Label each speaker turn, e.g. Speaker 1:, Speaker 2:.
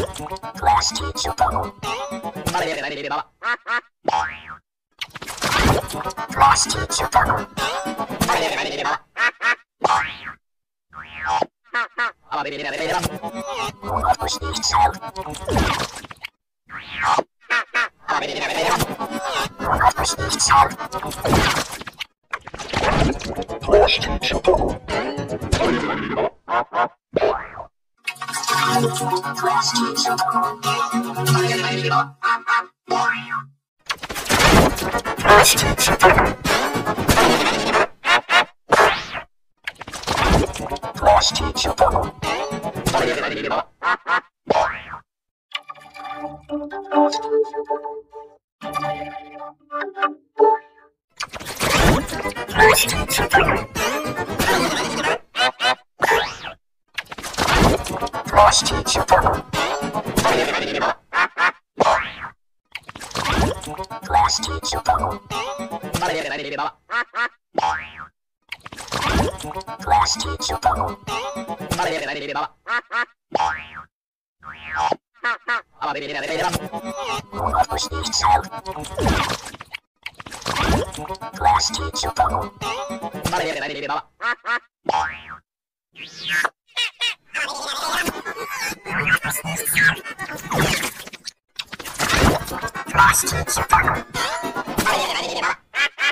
Speaker 1: Class teacher bubble. Class teacher bubble. Monatlich nicht zählt. Monatlich nicht zählt. Class teacher bubble. Class teacher bubble. Class teacher bubble. Class teacher bubble. Class teacher bubble. Class teacher bubble. Class teacher bubble. Class teacher bubble. Monatlich nicht zählt. Class teacher bubble. Class teacher bubble.